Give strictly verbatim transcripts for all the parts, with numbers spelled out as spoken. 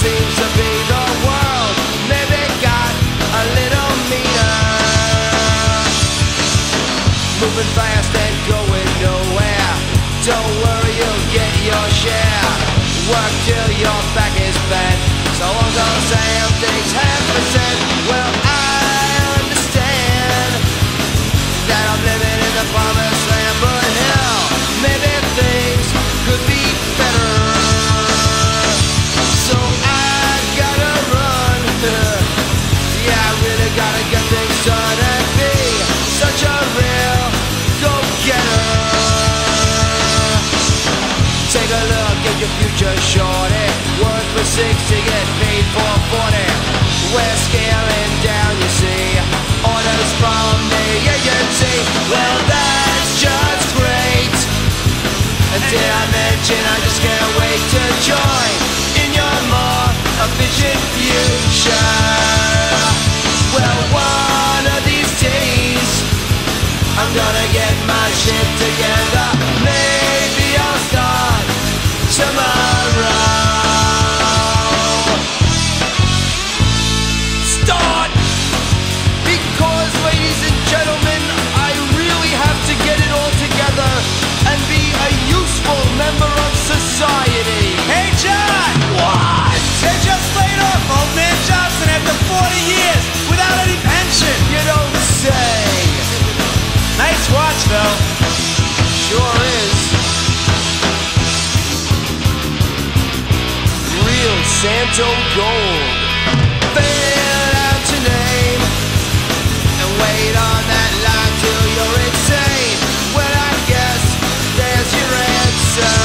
seems to be the world. Maybe got a little meaner, moving fast and going nowhere. Don't worry, you'll get your share. Work till your back is bent, so all those same things half percent. Well, I understand that I'm living in the promised land, but hell, maybe things could be better. So I gotta run, yeah, I really gotta get things done and be such a real go-getter. Take a look at your future, shorty. Work for six to get paid for forty. We're scaling down, you see, orders from the agency. Well, that's just great. And did I mention I just can't wait to join in your more efficient future? Well, one of these days I'm gonna get my shit together. Maybe I'll start tomorrow. Start! Because, ladies and gentlemen, I really have to get it all together and be a useful member of society. Hey, John! What? They just laid off old man Johnson after forty years without any pension. You don't say. Nice watch, though. Sure is. Real Santo gold. Fill out your name and wait on that line till you're insane. Well, I guess there's your answer.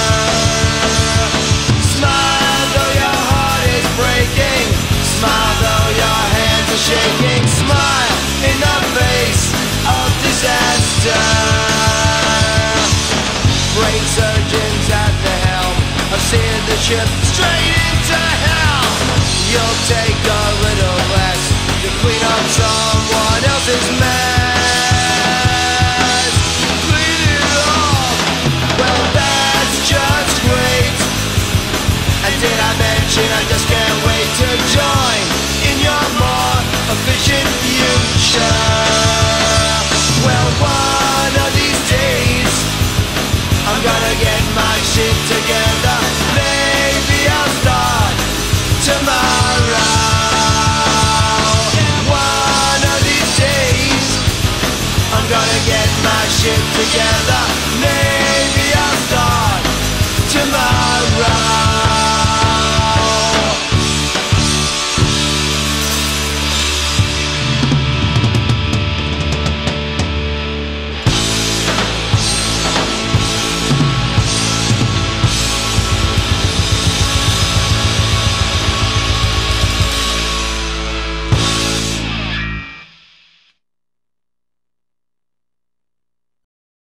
Smile though your heart is breaking. Smile though your hands are shaking. Smile in the face of disaster. Brain surgeons at the helm have steered the ship straight into hell. You'll take a little less to clean up someone else's mess. Clean it up. Well, that's just great. And did I mention I just can't wait to join in your more efficient future?